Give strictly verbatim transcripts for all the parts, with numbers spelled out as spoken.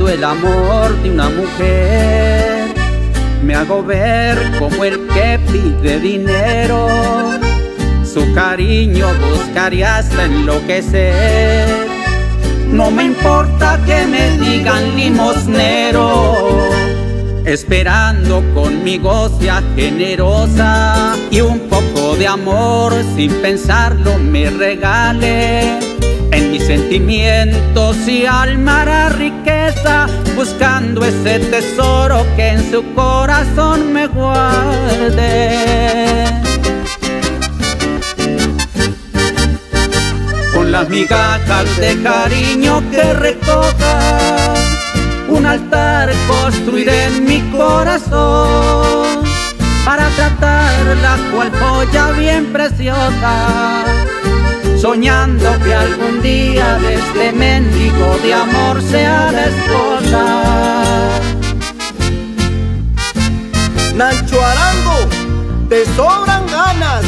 buscando el amor de una mujer. Me hago ver como el que pide dinero, su cariño buscaría hasta enloquecer. No me importa que me digan limosnero, esperando conmigo sea generosa y un poco de amor sin pensarlo me regale. En mis sentimientos y alma hará riqueza, buscando ese tesoro que en su corazón me guarde. Con las migajas de cariño que recoja, un altar construiré en mi corazón, para tratarla cual joya bien preciosa, soñando que algún día de este mendigo de amor sea la esposa. Nacho Arango, te sobran ganas.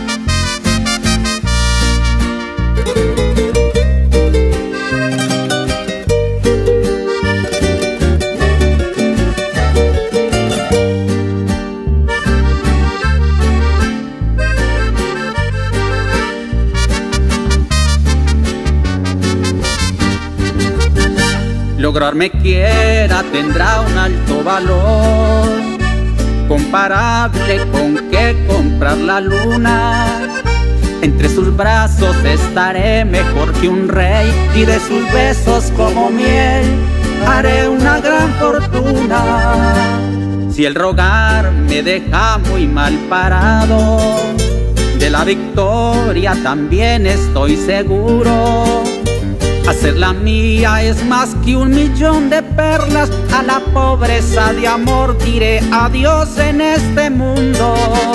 Lograrme quiera tendrá un alto valor, comparable con que comprar la luna. Entre sus brazos estaré mejor que un rey, y de sus besos como miel haré una gran fortuna. Si el rogar me deja muy mal parado, de la victoria también estoy seguro. Hacerla mía es más que un millón de perlas, a la pobreza de amor diré adiós en este mundo.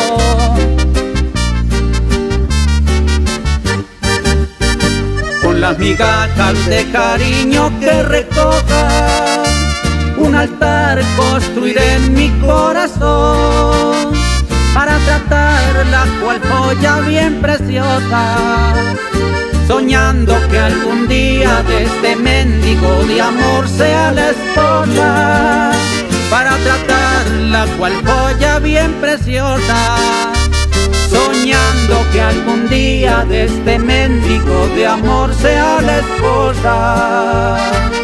Con las migajas de cariño que recoja, un altar construiré en mi corazón, para tratarla cual joya bien preciosa, soñando que algún día de este mendigo de amor sea la esposa, para tratarla cual joya bien preciosa, soñando que algún día de este mendigo de amor sea la esposa.